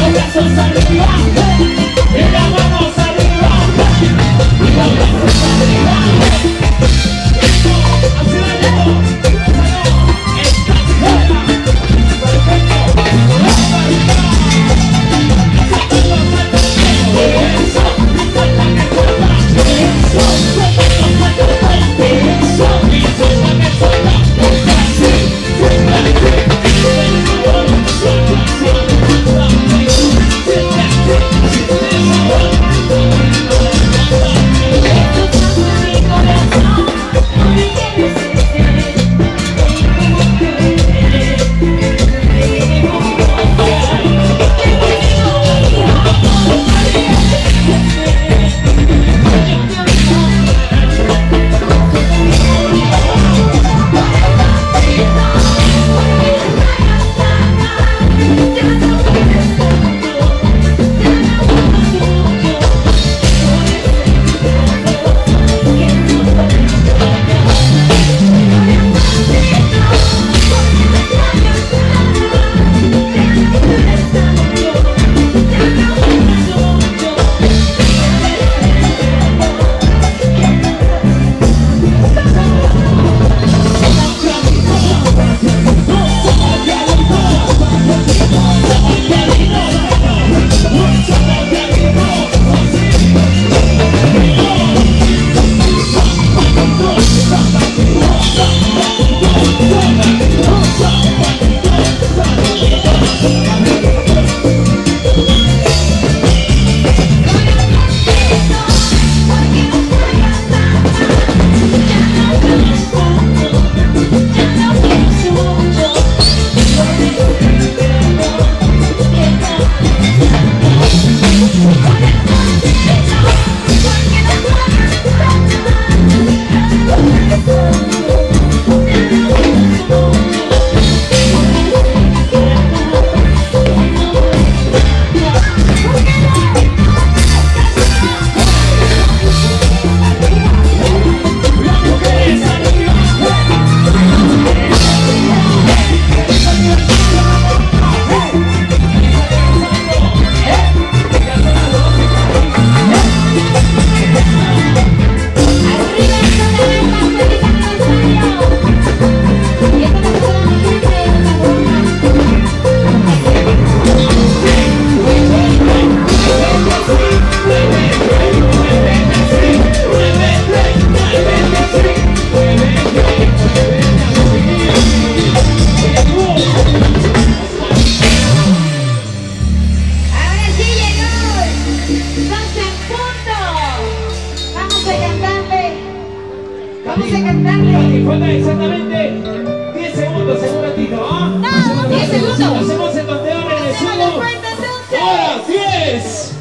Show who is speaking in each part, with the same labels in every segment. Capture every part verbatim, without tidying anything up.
Speaker 1: Faltan exactamente diez segundos en un ratito, ¿ah?
Speaker 2: No, diez segundos.
Speaker 1: Hacemos el conteo regresivo. Ahora, diez,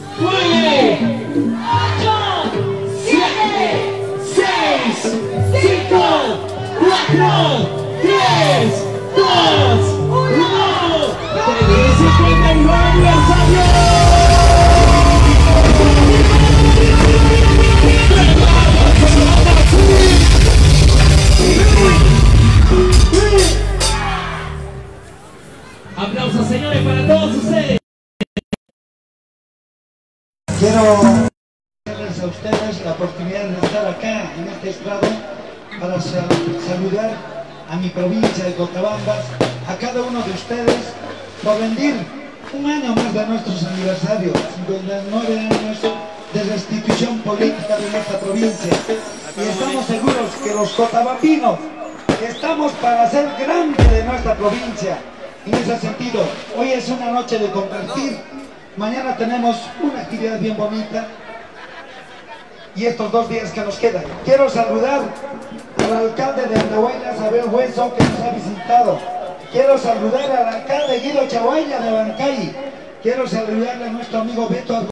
Speaker 1: nueve, ocho, siete, seis, cinco, cuatro, tres, dos, uno. ¡Feliz cincuenta y nueve aniversario! Aplausos, señores, para todos ustedes.
Speaker 3: Quiero darles a ustedes la oportunidad de estar acá en este estrado para sal saludar a mi provincia de Cochabambas, a cada uno de ustedes por rendir un año más de nuestros aniversarios, cincuenta y nueve años de restitución política de nuestra provincia. Y estamos seguros que los cotabambinos estamos para hacer grande de nuestra provincia. En ese sentido, hoy es una noche de compartir, mañana tenemos una actividad bien bonita y estos dos días que nos quedan. Quiero saludar al alcalde de Andahuaylas, Abel Hueso, que nos ha visitado. Quiero saludar al alcalde Guido Chahuaya de Bancay. Quiero saludarle a nuestro amigo Beto